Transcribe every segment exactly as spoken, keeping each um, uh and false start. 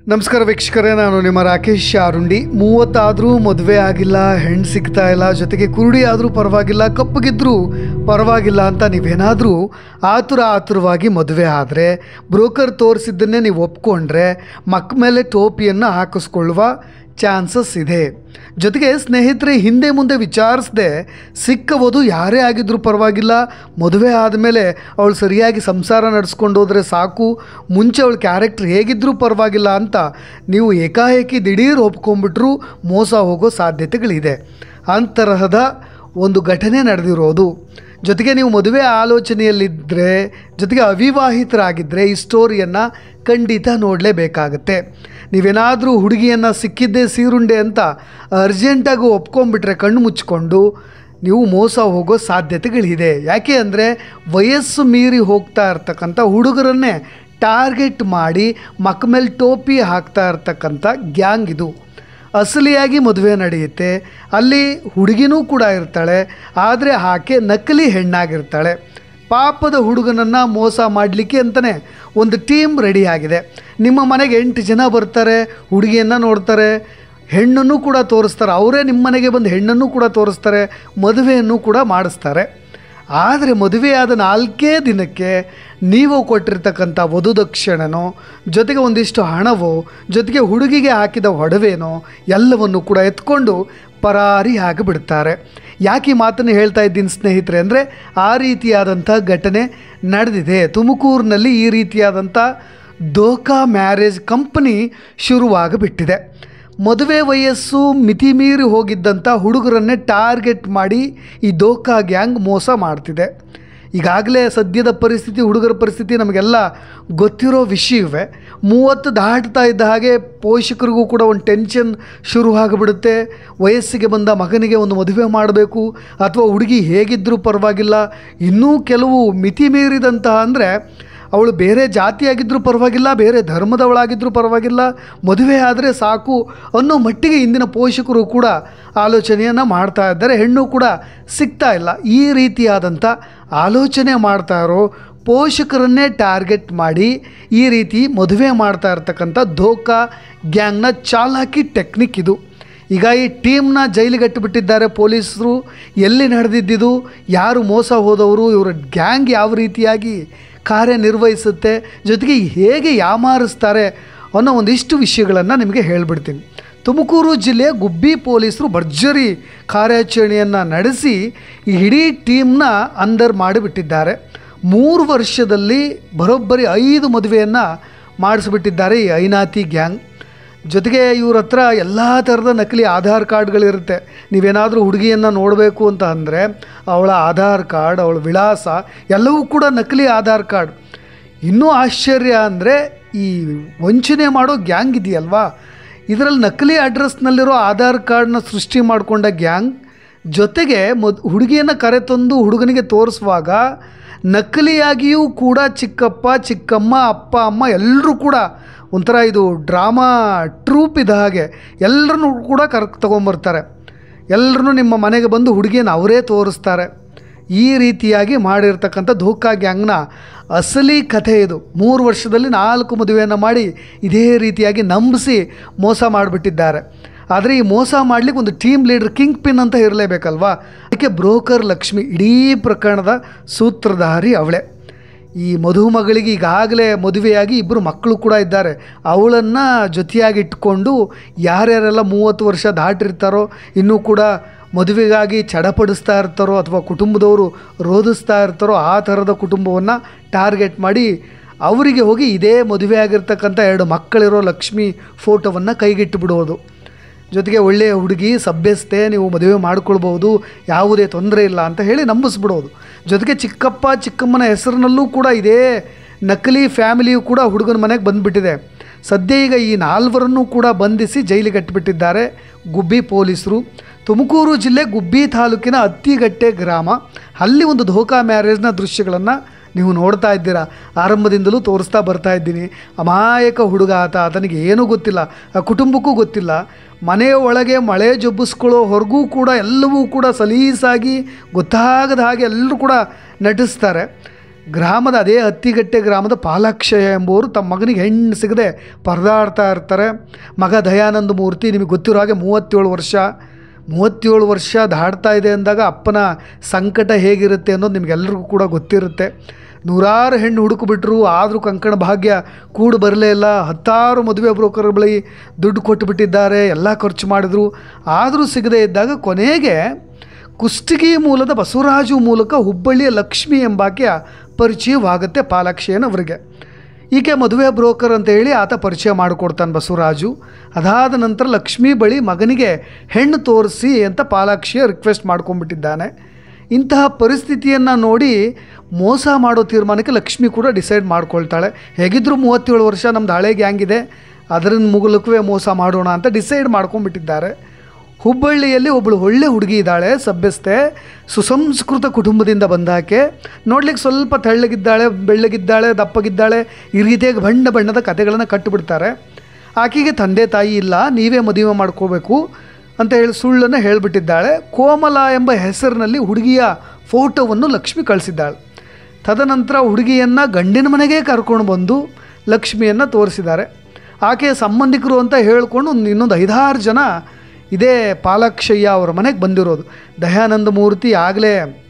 ನಮಸ್ಕಾರ ವೀಕ್ಷಕರೇ, ನಾನು ನಿಮ್ಮ ರಾಕೇಶ್ ಆರುಂಡಿ. ಮೂವತ್ತಾದರೂ ಮದುವೆ ಆಗಿಲ್ಲ, ಹೆಣ್ಣು ಸಿಗ್ತಾ ಇಲ್ಲ, ಜೊತೆಗೆ ಕುರುಡಿ ಆದರೂ ಪರವಾಗಿಲ್ಲ, ಕಪ್ಪಗಿದ್ರೂ ಪರವಾಗಿಲ್ಲ ಅಂತ ನೀವೇನಾದರೂ ಆತುರ ಆತುರವಾಗಿ ಮದುವೆ ಆದರೆ, ಬ್ರೋಕರ್ ತೋರಿಸಿದ್ದನ್ನೇ ನೀವು ಒಪ್ಕೊಂಡ್ರೆ ಮಕ್ಕ ಮೇಲೆ ಟೋಪಿಯನ್ನು ಹಾಕಿಸ್ಕೊಳ್ಳುವ ಚಾನ್ಸಸ್ ಇದೆ. ಜೊತೆಗೆ ಸ್ನೇಹಿತರೆ, ಹಿಂದೆ ಮುಂದೆ ವಿಚಾರಿಸದೆ ಸಿಕ್ಕವುದು ಯಾರೇ ಆಗಿದ್ರೂ ಪರವಾಗಿಲ್ಲ, ಮದುವೆ ಆದಮೇಲೆ ಅವಳು ಸರಿಯಾಗಿ ಸಂಸಾರ ನಡೆಸ್ಕೊಂಡು ಹೋದರೆ ಸಾಕು, ಮುಂಚೆ ಅವಳ ಕ್ಯಾರೆಕ್ಟರ್ ಹೇಗಿದ್ದರೂ ಪರವಾಗಿಲ್ಲ ಅಂತ ನೀವು ಏಕಾಏಕಿ ದಿಢೀರ್ ಒಪ್ಕೊಂಡ್ಬಿಟ್ರೂ ಮೋಸ ಹೋಗೋ ಸಾಧ್ಯತೆಗಳಿದೆ. ಅಂತರಹದ ಒಂದು ಘಟನೆ ನಡೆದಿರೋದು. ಜೊತೆಗೆ ನೀವು ಮದುವೆ ಆಲೋಚನೆಯಲ್ಲಿದ್ದರೆ, ಜೊತೆಗೆ ಅವಿವಾಹಿತರಾಗಿದ್ದರೆ ಈ ಸ್ಟೋರಿಯನ್ನು ಖಂಡಿತ ನೋಡಲೇಬೇಕಾಗತ್ತೆ. ನೀವೇನಾದರೂ ಹುಡುಗಿಯನ್ನು ಸಿಕ್ಕಿದ್ದೇ ಸೀರುಂಡೆ ಅಂತ ಅರ್ಜೆಂಟಾಗಿ ಒಪ್ಕೊಂಡ್ಬಿಟ್ರೆ ಕಣ್ಣು ಮುಚ್ಕೊಂಡು ನೀವು ಮೋಸ ಹೋಗೋ ಸಾಧ್ಯತೆಗಳಿದೆ. ಯಾಕೆ ಅಂದರೆ ವಯಸ್ಸು ಮೀರಿ ಹೋಗ್ತಾ ಇರ್ತಕ್ಕಂಥ ಹುಡುಗರನ್ನೇ ಟಾರ್ಗೆಟ್ ಮಾಡಿ ಮಕ್ಕ ಮೇಲೆ ಟೋಪಿ ಹಾಕ್ತಾ ಇರ್ತಕ್ಕಂಥ ಗ್ಯಾಂಗ್ ಇದು. ಅಸಲಿಯಾಗಿ ಮದುವೆ ನಡೆಯುತ್ತೆ, ಅಲ್ಲಿ ಹುಡುಗಿನೂ ಕೂಡ ಇರ್ತಾಳೆ, ಆದರೆ ಆಕೆ ನಕಲಿ ಹೆಣ್ಣಾಗಿರ್ತಾಳೆ. ಪಾಪದ ಹುಡುಗನನ್ನು ಮೋಸ ಮಾಡಲಿಕ್ಕೆ ಅಂತಲೇ ಒಂದು ಟೀಮ್ ರೆಡಿಯಾಗಿದೆ. ನಿಮ್ಮ ಮನೆಗೆ ಎಂಟು ಜನ ಬರ್ತಾರೆ, ಹುಡುಗಿಯನ್ನು ನೋಡ್ತಾರೆ, ಹೆಣ್ಣನ್ನು ಕೂಡ ತೋರಿಸ್ತಾರೆ, ಅವರೇ ನಿಮ್ಮ ಮನೆಗೆ ಬಂದು ಹೆಣ್ಣನ್ನು ಕೂಡ ತೋರಿಸ್ತಾರೆ, ಮದುವೆಯನ್ನು ಕೂಡ ಮಾಡಿಸ್ತಾರೆ. ಆದರೆ ಮದುವೆಯಾದ ನಾಲ್ಕೇ ದಿನಕ್ಕೆ ನೀವು ಕೊಟ್ಟಿರ್ತಕ್ಕಂಥ ವಧುದಕ್ಷಿಣೆನೋ, ಜೊತೆಗೆ ಒಂದಿಷ್ಟು ಹಣವೋ, ಜೊತೆಗೆ ಹುಡುಗಿಗೆ ಹಾಕಿದ ಒಡವೆನೋ ಎಲ್ಲವನ್ನು ಕೂಡ ಎತ್ಕೊಂಡು ಪರಾರಿ ಆಗಿಬಿಡ್ತಾರೆ. ಯಾಕೆ ಈ ಮಾತನ್ನು ಹೇಳ್ತಾ ಇದ್ದೀನಿ ಸ್ನೇಹಿತರೆ ಅಂದರೆ, ಆ ರೀತಿಯಾದಂಥ ಘಟನೆ ನಡೆದಿದೆ. ತುಮಕೂರಿನಲ್ಲಿ ಈ ರೀತಿಯಾದಂಥ ದೋಖಾ ಮ್ಯಾರೇಜ್ ಕಂಪನಿ ಶುರುವಾಗಿಬಿಟ್ಟಿದೆ. ಮದುವೆ ವಯಸ್ಸು ಮಿತಿ ಮೀರಿ ಹೋಗಿದ್ದಂಥ ಹುಡುಗರನ್ನೇ ಟಾರ್ಗೆಟ್ ಮಾಡಿ ಈ ದೋಖಾ ಗ್ಯಾಂಗ್ ಮೋಸ ಮಾಡ್ತಿದೆ. ಈಗಾಗಲೇ ಸದ್ಯದ ಪರಿಸ್ಥಿತಿ, ಹುಡುಗರ ಪರಿಸ್ಥಿತಿ ನಮಗೆಲ್ಲ ಗೊತ್ತಿರೋ ವಿಷಯವೇ. ಮೂವತ್ತು ದಾಟ್ತಾ ಇದ್ದ ಹಾಗೆ ಪೋಷಕರಿಗೂ ಕೂಡ ಒಂದು ಟೆನ್ಷನ್ ಶುರುವಾಗಿಬಿಡುತ್ತೆ. ವಯಸ್ಸಿಗೆ ಬಂದ ಮಗನಿಗೆ ಒಂದು ಮದುವೆ ಮಾಡಬೇಕು, ಅಥವಾ ಹುಡುಗಿ ಹೇಗಿದ್ದರೂ ಪರವಾಗಿಲ್ಲ, ಇನ್ನೂ ಕೆಲವು ಮಿತಿ ಮೀರಿದಂತಹ ಅಂದರೆ ಅವಳು ಬೇರೆ ಜಾತಿಯಾಗಿದ್ದರೂ ಪರವಾಗಿಲ್ಲ, ಬೇರೆ ಧರ್ಮದವಳಾಗಿದ್ದರೂ ಪರವಾಗಿಲ್ಲ, ಮದುವೆ ಆದರೆ ಸಾಕು ಅನ್ನೋ ಮಟ್ಟಿಗೆ ಇಂದಿನ ಪೋಷಕರು ಕೂಡ ಆಲೋಚನೆಯನ್ನು ಮಾಡ್ತಾ ಇದ್ದಾರೆ. ಹೆಣ್ಣು ಕೂಡ ಸಿಗ್ತಾ ಇಲ್ಲ. ಈ ರೀತಿಯಾದಂಥ ಆಲೋಚನೆ ಮಾಡ್ತಾ ಇರೋ ಪೋಷಕರನ್ನೇ ಟಾರ್ಗೆಟ್ ಮಾಡಿ ಈ ರೀತಿ ಮದುವೆ ಮಾಡ್ತಾ ಇರ್ತಕ್ಕಂಥ ಧೋಖಾ ಗ್ಯಾಂಗ್ನ ಚಾಲಾಕಿ ಟೆಕ್ನಿಕ್ ಇದು. ಈಗ ಈ ಟೀಮ್ನ ಜೈಲಿಗೆ ಅಟ್ಟಿಬಿಟ್ಟಿದ್ದಾರೆ ಪೊಲೀಸರು. ಎಲ್ಲಿ ನಡೆದಿದ್ದಿದು, ಯಾರು ಮೋಸ ಹೋದವರು, ಇವರ ಗ್ಯಾಂಗ್ ಯಾವ ರೀತಿಯಾಗಿ ಕಾರ್ಯನಿರ್ವಹಿಸುತ್ತೆ, ಜೊತೆಗೆ ಹೇಗೆ ಯಾಮಾರಿಸ್ತಾರೆ ಅನ್ನೋ ಒಂದಿಷ್ಟು ವಿಷಯಗಳನ್ನು ನಿಮಗೆ ಹೇಳಿಬಿಡ್ತೀನಿ. ತುಮಕೂರು ಜಿಲ್ಲೆಯ ಗುಬ್ಬಿ ಪೊಲೀಸರು ಭರ್ಜರಿ ಕಾರ್ಯಾಚರಣೆಯನ್ನು ನಡೆಸಿ ಈ ಇಡೀ ಟೀಮ್ನ ಅಂದರ್ ಮಾಡಿಬಿಟ್ಟಿದ್ದಾರೆ. ಮೂರು ವರ್ಷದಲ್ಲಿ ಬರೋಬ್ಬರಿ ಐದು ಮದುವೆಯನ್ನು ಮಾಡಿಸ್ಬಿಟ್ಟಿದ್ದಾರೆ ಈ ಐನಾತಿ ಗ್ಯಾಂಗ್. ಜೊತೆಗೆ ಇವ್ರ ಹತ್ರ ಎಲ್ಲ ಥರದ ನಕಲಿ ಆಧಾರ್ ಕಾರ್ಡ್ಗಳಿರುತ್ತೆ. ನೀವೇನಾದರೂ ಹುಡುಗಿಯನ್ನು ನೋಡಬೇಕು ಅಂತ ಅಂದರೆ ಅವಳ ಆಧಾರ್ ಕಾರ್ಡ್, ಅವಳ ವಿಳಾಸ ಎಲ್ಲವೂ ಕೂಡ ನಕಲಿ ಆಧಾರ್ ಕಾರ್ಡ್. ಇನ್ನೂ ಆಶ್ಚರ್ಯ ಅಂದರೆ ಈ ವಂಚನೆ ಮಾಡೋ ಗ್ಯಾಂಗ್ ಇದೆಯಲ್ವಾ, ಇದರಲ್ಲಿ ನಕಲಿ ಅಡ್ರೆಸ್ನಲ್ಲಿರೋ ಆಧಾರ್ ಕಾರ್ಡ್ನ ಸೃಷ್ಟಿ ಮಾಡಿಕೊಂಡ ಗ್ಯಾಂಗ್, ಜೊತೆಗೆ ಮೊದ್ ಹುಡುಗಿಯನ್ನು ಕರೆತಂದು ಹುಡುಗನಿಗೆ ತೋರಿಸುವಾಗ ನಕಲಿಯಾಗಿಯೂ ಕೂಡ ಚಿಕ್ಕಪ್ಪ ಚಿಕ್ಕಮ್ಮ ಅಪ್ಪ ಅಮ್ಮ ಎಲ್ಲರೂ ಕೂಡ ಒಂಥರ ಇದು ಡ್ರಾಮಾ ಟ್ರೂಪ್ ಇದ್ದ ಹಾಗೆ ಎಲ್ಲರನ್ನೂ ಕೂಡ ಕರ್ಕ ತೊಗೊಂಬರ್ತಾರೆ. ಎಲ್ಲರೂ ನಿಮ್ಮ ಮನೆಗೆ ಬಂದು ಹುಡುಗಿಯನ್ನು ಅವರೇ ತೋರಿಸ್ತಾರೆ. ಈ ರೀತಿಯಾಗಿ ಮಾಡಿರ್ತಕ್ಕಂಥ ಧೋಖಾ ಗ್ಯಾಂಗ್ನ ಅಸಲಿ ಕಥೆ ಇದು. ಮೂರು ವರ್ಷದಲ್ಲಿ ನಾಲ್ಕು ಮದುವೆಯನ್ನು ಮಾಡಿ ಇದೇ ರೀತಿಯಾಗಿ ನಂಬಿಸಿ ಮೋಸ ಮಾಡಿಬಿಟ್ಟಿದ್ದಾರೆ. ಆದರೆ ಈ ಮೋಸ ಮಾಡಲಿಕ್ಕೆ ಒಂದು ಟೀಮ್ ಲೀಡರ್, ಕಿಂಗ್ ಪಿನ್ ಅಂತ ಇರಲೇಬೇಕಲ್ವಾ, ಅದಕ್ಕೆ ಬ್ರೋಕರ್ ಲಕ್ಷ್ಮಿ ಇಡೀ ಪ್ರಕರಣದ ಸೂತ್ರಧಾರಿ ಅವಳೇ. ಈ ಮಧುಮಗಳಿಗೆ ಈಗಾಗಲೇ ಮದುವೆಯಾಗಿ ಇಬ್ಬರು ಮಕ್ಕಳು ಕೂಡ ಇದ್ದಾರೆ. ಅವಳನ್ನು ಜೊತೆಯಾಗಿ ಇಟ್ಕೊಂಡು ಯಾರ್ಯಾರೆಲ್ಲ ಮೂವತ್ತು ವರ್ಷ ದಾಟಿರ್ತಾರೋ, ಇನ್ನೂ ಕೂಡ ಮದುವೆಗಾಗಿ ಚಡಪಡಿಸ್ತಾ ಇರ್ತಾರೋ, ಅಥವಾ ಕುಟುಂಬದವರು ರೋಧಿಸ್ತಾ ಇರ್ತಾರೋ ಆ ಥರದ ಕುಟುಂಬವನ್ನು ಟಾರ್ಗೆಟ್ ಮಾಡಿ ಅವರಿಗೆ ಹೋಗಿ ಇದೇ ಮದುವೆ ಆಗಿರ್ತಕ್ಕಂಥ ಎರಡು ಮಕ್ಕಳಿರೋ ಲಕ್ಷ್ಮಿ ಫೋಟೋವನ್ನು ಕೈಗಿಟ್ಟು ಬಿಡೋದು. ಜೊತೆಗೆ ಒಳ್ಳೆಯ ಹುಡುಗಿ, ಸಭ್ಯಸ್ತೆ, ನೀವು ಮದುವೆ ಮಾಡ್ಕೊಳ್ಬೋದು, ಯಾವುದೇ ತೊಂದರೆ ಇಲ್ಲ ಅಂತ ಹೇಳಿ ನಂಬಿಸ್ಬಿಡೋದು. ಜೊತೆಗೆ ಚಿಕ್ಕಪ್ಪ ಚಿಕ್ಕಮ್ಮನ ಹೆಸರಿನಲ್ಲೂ ಕೂಡ ಇದೇ ನಕಲಿ ಫ್ಯಾಮಿಲಿಯು ಕೂಡ ಹುಡುಗನ ಮನೆಗೆ ಬಂದುಬಿಟ್ಟಿದೆ. ಸದ್ಯ ಈಗ ಈ ನಾಲ್ವರನ್ನು ಕೂಡ ಬಂಧಿಸಿ ಜೈಲಿಗೆ ಅಟ್ಟಿಬಿಟ್ಟಿದ್ದಾರೆ ಗುಬ್ಬಿ ಪೊಲೀಸರು. ತುಮಕೂರು ಜಿಲ್ಲೆ ಗುಬ್ಬಿ ತಾಲೂಕಿನ ಅತ್ತಿಗಟ್ಟೆ ಗ್ರಾಮ, ಅಲ್ಲಿ ಒಂದು ಧೋಖಾ ಮ್ಯಾರೇಜ್ನ ದೃಶ್ಯಗಳನ್ನು ನೀವು ನೋಡ್ತಾ ಇದ್ದೀರಾ. ಆರಂಭದಿಂದಲೂ ತೋರಿಸ್ತಾ ಬರ್ತಾ ಇದ್ದೀನಿ. ಅಮಾಯಕ ಹುಡುಗ ಆತ, ಆತನಿಗೆ ಏನೂ ಗೊತ್ತಿಲ್ಲ, ಆ ಕುಟುಂಬಕ್ಕೂ ಗೊತ್ತಿಲ್ಲ. ಮನೆಯ ಒಳಗೆ ಮಳೆ ಜೊಬ್ಬಿಸ್ಕೊಳ್ಳೋ ಹೊರಗೂ ಕೂಡ ಎಲ್ಲವೂ ಕೂಡ ಸಲೀಸಾಗಿ ಗೊತ್ತಾಗದ ಹಾಗೆ ಎಲ್ಲರೂ ಕೂಡ ನಟಿಸ್ತಾರೆ. ಗ್ರಾಮದ ಅದೇ ಹತ್ತಿಗಟ್ಟೆ ಗ್ರಾಮದ ಪಾಲಾಕ್ಷಯ್ಯ ಎಂಬುವರು ತಮ್ಮ ಮಗನಿಗೆ ಹೆಣ್ಣು ಸಿಗದೆ ಪರದಾಡ್ತಾ ಇರ್ತಾರೆ. ಮಗ ದಯಾನಂದ ಮೂರ್ತಿ ನಿಮಗೆ ಗೊತ್ತಿರೋ ಹಾಗೆ ಮೂವತ್ತೇಳು ವರ್ಷ ಮೂವತ್ತೇಳು ವರ್ಷ ದಾಡ್ತಾ ಇದೆ ಅಂದಾಗ ಅಪ್ಪನ ಸಂಕಟ ಹೇಗಿರುತ್ತೆ ಅನ್ನೋದು ನಿಮಗೆಲ್ಲರಿಗೂ ಕೂಡ ಗೊತ್ತಿರುತ್ತೆ. ನೂರಾರು ಹೆಣ್ಣು ಹುಡುಕಿಬಿಟ್ರು, ಆದರೂ ಕಂಕಣ ಭಾಗ್ಯ ಕೂಡು ಬರಲೇ ಇಲ್ಲ. ಹತ್ತಾರು ಮದುವೆ ಬ್ರೋಕರ್ ಬಳಿ ದುಡ್ಡು ಕೊಟ್ಟುಬಿಟ್ಟಿದ್ದಾರೆ, ಎಲ್ಲ ಖರ್ಚು ಮಾಡಿದ್ರು, ಆದರೂ ಸಿಗದೇ ಇದ್ದಾಗ ಕೊನೆಗೆ ಕುಷ್ಟಗಿ ಮೂಲದ ಬಸವರಾಜು ಮೂಲಕ ಹುಬ್ಬಳ್ಳಿಯ ಲಕ್ಷ್ಮಿ ಎಂಬಾಕೆಯ ಪರಿಚಯವಾಗುತ್ತೆ ಪಾಲಾಕ್ಷಯ್ಯನವರಿಗೆ. ಈಕೆ ಮದುವೆ ಬ್ರೋಕರ್ ಅಂತ ಹೇಳಿ ಆತ ಪರಿಚಯ ಮಾಡಿಕೊಡ್ತಾನೆ ಬಸವರಾಜು. ಅದಾದ ನಂತರ ಲಕ್ಷ್ಮಿ ಬಳಿ ಮಗನಿಗೆ ಹೆಣ್ಣು ತೋರಿಸಿ ಅಂತ ಪಾಲಾಕ್ಷಯ್ಯ ರಿಕ್ವೆಸ್ಟ್ ಮಾಡ್ಕೊಂಡ್ಬಿಟ್ಟಿದ್ದಾನೆ. ಇಂತಹ ಪರಿಸ್ಥಿತಿಯನ್ನು ನೋಡಿ ಮೋಸ ಮಾಡೋ ತೀರ್ಮಾನಕ್ಕೆ ಲಕ್ಷ್ಮಿ ಕೂಡ ಡಿಸೈಡ್ ಮಾಡ್ಕೊಳ್ತಾಳೆ. ಹೇಗಿದ್ದರೂ ಮೂವತ್ತೇಳು ವರ್ಷ ನಮ್ಮದು ಹಳೆ ಗ್ಯಾಂಗ್ ಇದೆ, ಅದರ ಮೂಲಕವೇ ಮೋಸ ಮಾಡೋಣ ಅಂತ ಡಿಸೈಡ್ ಮಾಡ್ಕೊಂಡ್ಬಿಟ್ಟಿದ್ದಾರೆ. ಹುಬ್ಬಳ್ಳಿಯಲ್ಲಿ ಒಬ್ಬಳು ಒಳ್ಳೆ ಹುಡುಗಿ ಇದ್ದಾಳೆ, ಸಭ್ಯಸ್ತೆ, ಸುಸಂಸ್ಕೃತ ಕುಟುಂಬದಿಂದ ಬಂದಾಕೆ. ನೋಡ್ಲಿಕ್ಕೆ ಸ್ವಲ್ಪ ತೆಳ್ಳಗಿದ್ದಾಳೆ, ಬೆಳ್ಳಗಿದ್ದಾಳೆ, ದಪ್ಪಗಿದ್ದಾಳೆ, ಈ ರೀತಿಯಾಗಿ ಬಣ್ಣ ಬಣ್ಣದ ಕಥೆಗಳನ್ನು ಕಟ್ಟಿಬಿಡ್ತಾರೆ. ಆಕೆಗೆ ತಂದೆ ತಾಯಿ ಇಲ್ಲ, ನೀವೇ ಮದುವೆ ಮಾಡ್ಕೋಬೇಕು ಅಂತ ಹೇಳಿ ಸುಳ್ಳನ್ನು ಹೇಳಿಬಿಟ್ಟಿದ್ದಾಳೆ. ಕೋಮಲ ಎಂಬ ಹೆಸರಿನಲ್ಲಿ ಹುಡುಗಿಯ ಫೋಟೋವನ್ನು ಲಕ್ಷ್ಮಿ ಕಳಿಸಿದ್ದಾಳೆ. ತದನಂತರ ಹುಡುಗಿಯನ್ನು ಗಂಡಿನ ಮನೆಗೆ ಕರ್ಕೊಂಡು ಬಂದು ಲಕ್ಷ್ಮಿಯನ್ನು ತೋರಿಸಿದ್ದಾರೆ. ಆಕೆಯ ಸಂಬಂಧಿಕರು ಅಂತ ಹೇಳಿಕೊಂಡು ಒಂದು ಇನ್ನೊಂದು ಐದಾರು ಜನ ಇದೇ ಪಾಲಾಕ್ಷಯ್ಯ ಅವರ ಮನೆಗೆ ಬಂದಿರೋದು. ದಯಾನಂದ ಮೂರ್ತಿ ಆಗಲೇ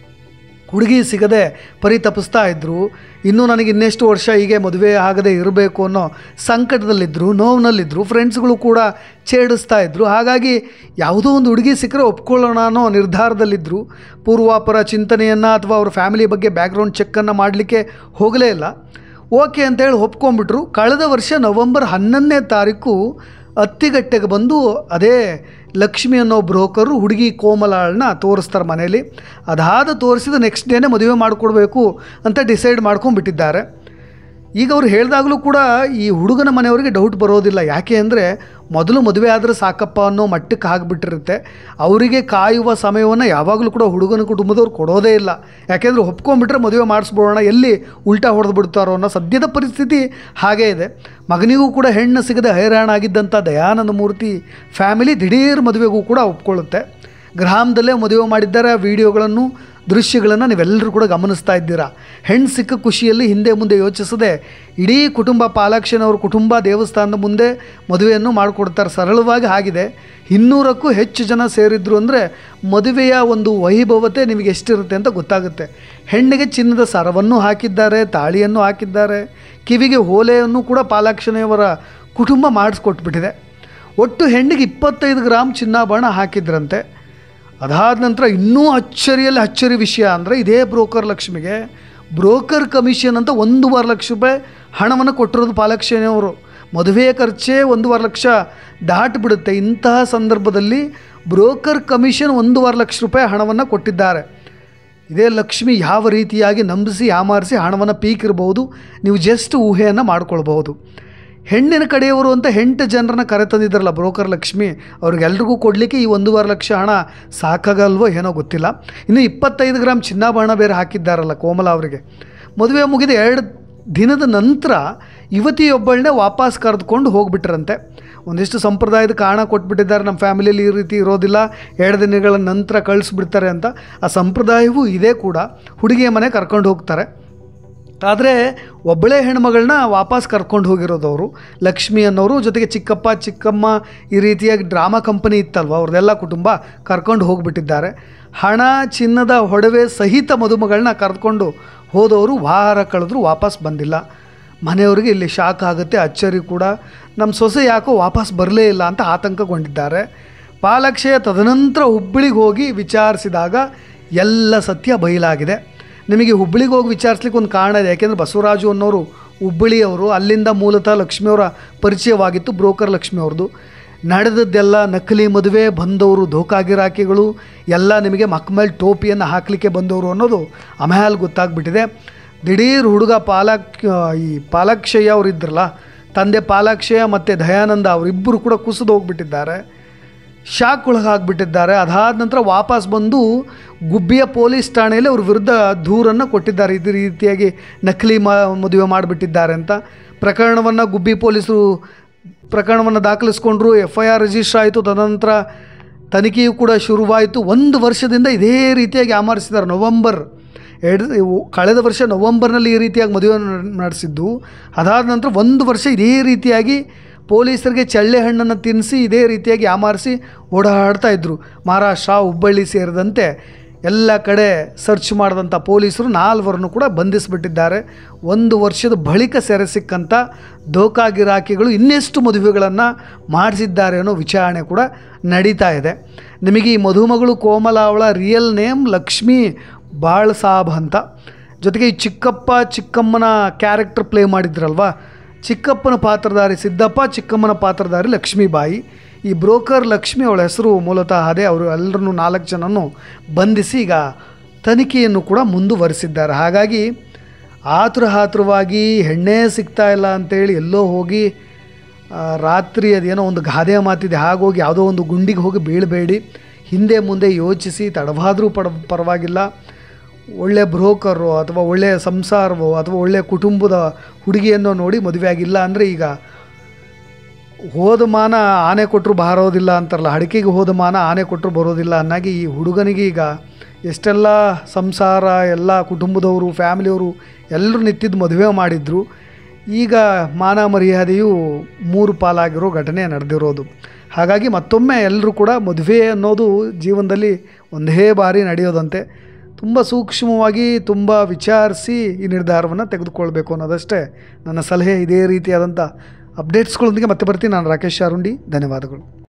ಹುಡುಗಿ ಸಿಗದೆ ಪರಿತಪಿಸ್ತಾ ಇದ್ದರು. ಇನ್ನೂ ನನಗೆ ಇನ್ನೆಷ್ಟು ವರ್ಷ ಹೀಗೆ ಮದುವೆ ಆಗದೆ ಇರಬೇಕು ಅನ್ನೋ ಸಂಕಟದಲ್ಲಿದ್ದರು, ನೋವಿನಲ್ಲಿದ್ದರು. ಫ್ರೆಂಡ್ಸ್ಗಳು ಕೂಡ ಛೇಡಿಸ್ತಾ ಇದ್ದರು. ಹಾಗಾಗಿ ಯಾವುದೋ ಒಂದು ಹುಡುಗಿ ಸಿಕ್ಕರೆ ಒಪ್ಕೊಳ್ಳೋಣ ಅನ್ನೋ ನಿರ್ಧಾರದಲ್ಲಿದ್ದರು. ಪೂರ್ವಾಪರ ಚಿಂತನೆಯನ್ನು ಅಥವಾ ಅವ್ರ ಫ್ಯಾಮಿಲಿ ಬಗ್ಗೆ ಬ್ಯಾಕ್ಗ್ರೌಂಡ್ ಚೆಕ್ಕನ್ನು ಮಾಡಲಿಕ್ಕೆ ಹೋಗಲೇ ಇಲ್ಲ. ಓಕೆ ಅಂತೇಳಿ ಒಪ್ಕೊಂಡ್ಬಿಟ್ರು. ಕಳೆದ ವರ್ಷ ನವಂಬರ್ ಹನ್ನೊಂದನೇ ತಾರೀಕು ಅತ್ತಿಗಟ್ಟೆಗೆ ಬಂದು ಅದೇ ಲಕ್ಷ್ಮಿ ಅನ್ನೋ ಬ್ರೋಕರು ಹುಡುಗಿ ಕೋಮಲಾಳನ್ನ ತೋರಿಸ್ತಾರೆ ಮನೇಲಿ. ಅದಾದ ತೋರಿಸಿದ ನೆಕ್ಸ್ಟ್ ಡೇನೇ ಮದುವೆ ಮಾಡಿಕೊಡ್ಬೇಕು ಅಂತ ಡಿಸೈಡ್ ಮಾಡ್ಕೊಂಡ್ಬಿಟ್ಟಿದ್ದಾರೆ. ಈಗ ಅವ್ರು ಹೇಳಿದಾಗಲೂ ಕೂಡ ಈ ಹುಡುಗನ ಮನೆಯವರಿಗೆ ಡೌಟ್ ಬರೋದಿಲ್ಲ. ಯಾಕೆ ಅಂದರೆ ಮೊದಲು ಮದುವೆ ಆದರೆ ಸಾಕಪ್ಪ ಅನ್ನೋ ಮಟ್ಟಕ್ಕೆ ಆಗಿಬಿಟ್ಟಿರುತ್ತೆ. ಅವರಿಗೆ ಕಾಯುವ ಸಮಯವನ್ನು ಯಾವಾಗಲೂ ಕೂಡ ಹುಡುಗನ ಕುಟುಂಬದವ್ರು ಕೊಡೋದೇ ಇಲ್ಲ. ಯಾಕೆಂದರೆ ಒಪ್ಕೊಂಡ್ಬಿಟ್ರೆ ಮದುವೆ ಮಾಡಿಸ್ಬೋಣ, ಎಲ್ಲಿ ಉಲ್ಟಾ ಹೊಡೆದು ಬಿಡ್ತಾರೋ ಅನ್ನೋ ಸದ್ಯದ ಪರಿಸ್ಥಿತಿ ಹಾಗೇ ಇದೆ. ಮಗನಿಗೂ ಕೂಡ ಹೆಣ್ಣು ಸಿಗದೆ ಹೈರಾಣಾಗಿದ್ದಂಥ ದಯಾನಂದ ಮೂರ್ತಿ ಫ್ಯಾಮಿಲಿ ದಿಢೀರ್ ಮದುವೆಗೂ ಕೂಡ ಒಪ್ಕೊಳ್ಳುತ್ತೆ. ಗ್ರಾಮದಲ್ಲೇ ಮದುವೆ ಮಾಡಿದ್ದಾರೆ. ಆ ವಿಡಿಯೋಗಳನ್ನು ದೃಶ್ಯಗಳನ್ನು ನೀವೆಲ್ಲರೂ ಕೂಡ ಗಮನಿಸ್ತಾ ಇದ್ದೀರಾ. ಹೆಣ್ಣು ಸಿಕ್ಕ ಖುಷಿಯಲ್ಲಿ ಹಿಂದೆ ಮುಂದೆ ಯೋಚಿಸದೆ ಇಡೀ ಕುಟುಂಬ ಪಾಲಾಕ್ಷನವ್ರ ಕುಟುಂಬ ದೇವಸ್ಥಾನದ ಮುಂದೆ ಮದುವೆಯನ್ನು ಮಾಡಿಕೊಡ್ತಾರೆ. ಸರಳವಾಗಿ ಆಗಿದೆ. ಇನ್ನೂರಕ್ಕೂ ಹೆಚ್ಚು ಜನ ಸೇರಿದ್ರು ಅಂದರೆ ಮದುವೆಯ ಒಂದು ವೈಭವತೆ ನಿಮಗೆ ಎಷ್ಟಿರುತ್ತೆ ಅಂತ ಗೊತ್ತಾಗುತ್ತೆ. ಹೆಣ್ಣಿಗೆ ಚಿನ್ನದ ಸರವನ್ನು ಹಾಕಿದ್ದಾರೆ, ತಾಳಿಯನ್ನು ಹಾಕಿದ್ದಾರೆ, ಕಿವಿಗೆ ಓಲೆಯನ್ನು ಕೂಡ ಪಾಲಾಕ್ಷನೆಯವರ ಕುಟುಂಬ ಮಾಡಿಸ್ಕೊಟ್ಬಿಟ್ಟಿದೆ. ಒಟ್ಟು ಹೆಣ್ಣಿಗೆ ಇಪ್ಪತ್ತೈದು ಗ್ರಾಮ್ ಚಿನ್ನಾಭರಣ ಹಾಕಿದ್ರಂತೆ. ಅದಾದ ನಂತರ ಇನ್ನೂ ಅಚ್ಚರಿಯಲ್ಲಿ ಅಚ್ಚರಿ ವಿಷಯ ಅಂದರೆ ಇದೇ ಬ್ರೋಕರ್ ಲಕ್ಷ್ಮಿಗೆ ಬ್ರೋಕರ್ ಕಮಿಷನ್ ಅಂತ ಒಂದೂವರೆ ಲಕ್ಷ ರೂಪಾಯಿ ಹಣವನ್ನು ಕೊಟ್ಟಿರೋದು ಪಾಲಾಕ್ಷಯ್ಯನವರು. ಮದುವೆಯ ಖರ್ಚೇ ಒಂದೂವರೆ ಲಕ್ಷ ದಾಟಿಬಿಡುತ್ತೆ. ಇಂತಹ ಸಂದರ್ಭದಲ್ಲಿ ಬ್ರೋಕರ್ ಕಮಿಷನ್ ಒಂದೂವರೆ ಲಕ್ಷ ರೂಪಾಯಿ ಹಣವನ್ನು ಕೊಟ್ಟಿದ್ದಾರೆ. ಇದೇ ಲಕ್ಷ್ಮಿ ಯಾವ ರೀತಿಯಾಗಿ ನಂಬಿಸಿ ಯಾಮಾರಿಸಿ ಹಣವನ್ನು ಪೀಕಿರ್ಬೋದು, ನೀವು ಜಸ್ಟ್ ಊಹೆಯನ್ನು ಮಾಡ್ಕೊಳ್ಬಹುದು. ಹೆಣ್ಣಿನ ಕಡೆಯವರು ಅಂತ ಎಂಟು ಜನರನ್ನ ಕರೆತಂದಿದ್ರಲ್ಲ ಬ್ರೋಕರ್ ಲಕ್ಷ್ಮಿ, ಅವ್ರಿಗೆಲ್ರಿಗೂ ಕೊಡಲಿಕ್ಕೆ ಈ ಒಂದೂವರೆ ಲಕ್ಷ ಹಣ ಸಾಕಾಗಲ್ವೋ ಏನೋ ಗೊತ್ತಿಲ್ಲ. ಇನ್ನು ಇಪ್ಪತ್ತೈದು ಗ್ರಾಮ್ ಚಿನ್ನಾಭರಣ ಬೇರೆ ಹಾಕಿದ್ದಾರಲ್ಲ ಕೋಮಲ ಅವರಿಗೆ. ಮದುವೆ ಮುಗಿದ ಎರಡು ದಿನದ ನಂತರ ಯುವತಿಯೊಬ್ಬಳನ್ನೇ ವಾಪಸ್ ಕರೆದುಕೊಂಡು ಹೋಗ್ಬಿಟ್ರಂತೆ. ಒಂದಿಷ್ಟು ಸಂಪ್ರದಾಯದ ಕಾರಣ ಕೊಟ್ಬಿಟ್ಟಿದ್ದಾರೆ, ನಮ್ಮ ಫ್ಯಾಮಿಲಿಯಲ್ಲಿ ಈ ರೀತಿ ಇರೋದಿಲ್ಲ, ಎರಡು ದಿನಗಳ ನಂತರ ಕಳಿಸ್ಬಿಡ್ತಾರೆ ಅಂತ. ಆ ಸಂಪ್ರದಾಯವೂ ಇದೇ ಕೂಡ. ಹುಡುಗಿಯ ಮನೆ ಕರ್ಕೊಂಡು ಹೋಗ್ತಾರೆ. ಆದರೆ ಒಬ್ಬಳೇ ಹೆಣ್ಮಗಳನ್ನ ವಾಪಸ್ ಕರ್ಕೊಂಡು ಹೋಗಿರೋದವರು ಲಕ್ಷ್ಮಿ ಅನ್ನೋರು. ಜೊತೆಗೆ ಚಿಕ್ಕಪ್ಪ ಚಿಕ್ಕಮ್ಮ ಈ ರೀತಿಯಾಗಿ ಡ್ರಾಮಾ ಕಂಪನಿ ಇತ್ತಲ್ವ, ಅವ್ರದ್ದೆಲ್ಲ ಕುಟುಂಬ ಕರ್ಕೊಂಡು ಹೋಗಿಬಿಟ್ಟಿದ್ದಾರೆ. ಹಣ ಚಿನ್ನದ ಒಡವೆ ಸಹಿತ ಮದುಮಗಳನ್ನ ಕರೆದುಕೊಂಡು ಹೋದವರು ವಾರ ಕಳೆದ್ರು ವಾಪಸ್ ಬಂದಿಲ್ಲ. ಮನೆಯವರಿಗೆ ಇಲ್ಲಿ ಶಾಕ್ ಆಗುತ್ತೆ, ಅಚ್ಚರಿ ಕೂಡ. ನಮ್ಮ ಸೊಸೆ ಯಾಕೋ ವಾಪಸ್ ಬರಲೇ ಇಲ್ಲ ಅಂತ ಆತಂಕಗೊಂಡಿದ್ದಾರೆ. ಪಾಲಾಕ್ಷಯ್ಯ ತದನಂತರ ಹುಬ್ಬಳ್ಳಿಗೆ ಹೋಗಿ ವಿಚಾರಿಸಿದಾಗ ಎಲ್ಲ ಸತ್ಯ ಬಯಲಾಗಿದೆ. ನಿಮಗೆ ಹುಬ್ಬಳ್ಳಿಗೆ ಹೋಗಿ ವಿಚಾರಿಸ್ಲಿಕ್ಕೆ ಒಂದು ಕಾರಣ ಇದೆ. ಯಾಕೆಂದರೆ ಬಸವರಾಜು ಅನ್ನೋರು ಹುಬ್ಬಳ್ಳಿಯವರು, ಅಲ್ಲಿಂದ ಮೂಲತಃ ಲಕ್ಷ್ಮಿಯವರ ಪರಿಚಯವಾಗಿತ್ತು ಬ್ರೋಕರ್ ಲಕ್ಷ್ಮಿಯವ್ರದ್ದು. ನಡೆದದ್ದೆಲ್ಲ ನಕಲಿ ಮದುವೆ, ಬಂದವರು ಧೋಕಾಗಿರಾಕಿಗಳು, ಎಲ್ಲ ನಿಮಗೆ ಮಕ್ಮೇಲೆ ಟೋಪಿಯನ್ನು ಹಾಕಲಿಕ್ಕೆ ಬಂದವರು ಅನ್ನೋದು ಆಮೇಲೆ ಗೊತ್ತಾಗ್ಬಿಟ್ಟಿದೆ. ದಿಢೀರ್ ಹುಡುಗ ಪಾಲಾಕ್ ಈ ಪಾಲಾಕ್ಷಯ್ಯ ಅವರು ಇದ್ರಲ್ಲ, ತಂದೆ ಪಾಲಾಕ್ಷಯ್ಯ ಮತ್ತು ದಯಾನಂದ ಅವರಿಬ್ಬರು ಕೂಡ ಕುಸಿದು ಹೋಗ್ಬಿಟ್ಟಿದ್ದಾರೆ, ಶಾಕ್ ಒಳಗಾಗ್ಬಿಟ್ಟಿದ್ದಾರೆ. ಅದಾದ ನಂತರ ವಾಪಸ್ ಬಂದು ಗುಬ್ಬಿಯ ಪೊಲೀಸ್ ಠಾಣೆಯಲ್ಲಿ ಅವ್ರ ವಿರುದ್ಧ ದೂರನ್ನು ಕೊಟ್ಟಿದ್ದಾರೆ. ಇದೇ ರೀತಿಯಾಗಿ ನಕಲಿ ಮ ಮದುವೆ ಮಾಡಿಬಿಟ್ಟಿದ್ದಾರೆ ಅಂತ. ಪ್ರಕರಣವನ್ನು ಗುಬ್ಬಿ ಪೊಲೀಸರು ಪ್ರಕರಣವನ್ನು ದಾಖಲಿಸ್ಕೊಂಡ್ರು, ಎಫ್ ಐ ಆರ್ ರಿಜಿಸ್ಟರ್ ಆಯಿತು. ತದನಂತರ ತನಿಖೆಯೂ ಕೂಡ ಶುರುವಾಯಿತು. ಒಂದು ವರ್ಷದಿಂದ ಇದೇ ರೀತಿಯಾಗಿ ಆಮರಿಸಿದ್ದಾರೆ. ನವಂಬರ್ ಎರಡು ಕಳೆದ ವರ್ಷ ನವಂಬರ್ನಲ್ಲಿ ಈ ರೀತಿಯಾಗಿ ಮದುವೆ ನಡೆಸಿದ್ದು, ಅದಾದ ನಂತರ ಒಂದು ವರ್ಷ ಇದೇ ರೀತಿಯಾಗಿ ಪೊಲೀಸರಿಗೆ ಚಳ್ಳೆ ಹಣ್ಣನ್ನು ತಿನ್ನಿಸಿ ಇದೇ ರೀತಿಯಾಗಿ ಯಾಮಾರಿಸಿ ಓಡಾಡ್ತಾ ಇದ್ದರು. ಮಹಾರಾಷ್ಟ್ರ, ಹುಬ್ಬಳ್ಳಿ ಸೇರಿದಂತೆ ಎಲ್ಲ ಕಡೆ ಸರ್ಚ್ ಮಾಡಿದಂಥ ಪೊಲೀಸರು ನಾಲ್ವರನ್ನು ಕೂಡ ಬಂಧಿಸಿಬಿಟ್ಟಿದ್ದಾರೆ. ಒಂದು ವರ್ಷದ ಬಳಿಕ ಸೆರೆ ಸಿಕ್ಕಂಥ ದೋಖಾ ಗಿರಾಕಿಗಳು ಇನ್ನೆಷ್ಟು ಮದುವೆಗಳನ್ನು ಮಾಡಿಸಿದ್ದಾರೆ ಅನ್ನೋ ವಿಚಾರಣೆ ಕೂಡ ನಡೀತಾ ಇದೆ. ನಿಮಗೆ ಈ ಮಧುಮಗಳು ಕೋಮಲ ಅವಳ ರಿಯಲ್ ನೇಮ್ ಲಕ್ಷ್ಮೀ ಬಾಳ್ ಸಾಬ್ ಅಂತ. ಜೊತೆಗೆ ಈ ಚಿಕ್ಕಪ್ಪ ಚಿಕ್ಕಮ್ಮನ ಕ್ಯಾರೆಕ್ಟರ್ ಪ್ಲೇ ಮಾಡಿದ್ರಲ್ವ, ಚಿಕ್ಕಪ್ಪನ ಪಾತ್ರಧಾರಿ ಸಿದ್ದಪ್ಪ, ಚಿಕ್ಕಮ್ಮನ ಪಾತ್ರಧಾರಿ ಲಕ್ಷ್ಮೀಬಾಯಿ. ಈ ಬ್ರೋಕರ್ ಲಕ್ಷ್ಮಿ, ಅವಳ ಹೆಸರು ಮೂಲತಃ ಅದೇ. ಅವರು ಎಲ್ಲರನ್ನೂ ನಾಲ್ಕು ಜನನ್ನು ಬಂಧಿಸಿ ಈಗ ತನಿಖೆಯನ್ನು ಕೂಡ ಮುಂದುವರಿಸಿದ್ದಾರೆ. ಹಾಗಾಗಿ ಆತುರ ಆತುರವಾಗಿ ಹೆಣ್ಣೇ ಸಿಗ್ತಾ ಇಲ್ಲ ಅಂತೇಳಿ ಎಲ್ಲೋ ಹೋಗಿ ರಾತ್ರಿ ಅದೇನೋ ಒಂದು ಗಾದೆ ಮಾತಿದೆ, ಹಾಗೋಗಿ ಯಾವುದೋ ಒಂದು ಗುಂಡಿಗೆ ಹೋಗಿ ಬೀಳಬೇಡಿ. ಹಿಂದೆ ಮುಂದೆ ಯೋಚಿಸಿ ತಡವಾದರೂ ಪಡ ಪರವಾಗಿಲ್ಲ ಒಳ್ಳೆಯ ಬ್ರೋಕರು ಅಥವಾ ಒಳ್ಳೆಯ ಸಂಸಾರವೋ ಅಥವಾ ಒಳ್ಳೆಯ ಕುಟುಂಬದ ಹುಡುಗಿಯನ್ನು ನೋಡಿ ಮದುವೆ ಆಗಿಲ್ಲ ಅಂದರೆ ಈಗ ಹೋದ ಮಾನ ಆನೆ ಕೊಟ್ಟರು ಬಾರೋದಿಲ್ಲ ಅಂತಾರಲ್ಲ, ಅಡಿಕೆಗೆ ಹೋದ ಮಾನ ಆನೆ ಕೊಟ್ಟರು ಬರೋದಿಲ್ಲ ಅನ್ನಾಗಿ ಈ ಹುಡುಗನಿಗೆ ಈಗ ಎಷ್ಟೆಲ್ಲ ಸಂಸಾರ, ಎಲ್ಲ ಕುಟುಂಬದವರು, ಫ್ಯಾಮಿಲಿಯವರು ಎಲ್ಲರೂ ನಿಂತಿದ್ದು ಮದುವೆ ಮಾಡಿದ್ರು. ಈಗ ಮಾನ ಮರ್ಯಾದೆಯು ಮೂರು ಪಾಲಾಗಿರೋ ಘಟನೆ ನಡೆದಿರೋದು. ಹಾಗಾಗಿ ಮತ್ತೊಮ್ಮೆ ಎಲ್ಲರೂ ಕೂಡ ಮದುವೆ ಅನ್ನೋದು ಜೀವನದಲ್ಲಿ ಒಂದೇ ಬಾರಿ ನಡೆಯೋದಂತೆ. ತುಂಬ ಸೂಕ್ಷ್ಮವಾಗಿ ತುಂಬ ವಿಚಾರಿಸಿ ಈ ನಿರ್ಧಾರವನ್ನು ತೆಗೆದುಕೊಳ್ಬೇಕು ಅನ್ನೋದಷ್ಟೇ ನನ್ನ ಸಲಹೆ. ಇದೇ ರೀತಿಯಾದಂಥ ಅಪ್ಡೇಟ್ಸ್ಗಳೊಂದಿಗೆ ಮತ್ತೆ ಬರ್ತೀನಿ. ನಾನು ರಾಕೇಶ್ ಶಾರುಂಡಿ. ಧನ್ಯವಾದಗಳು.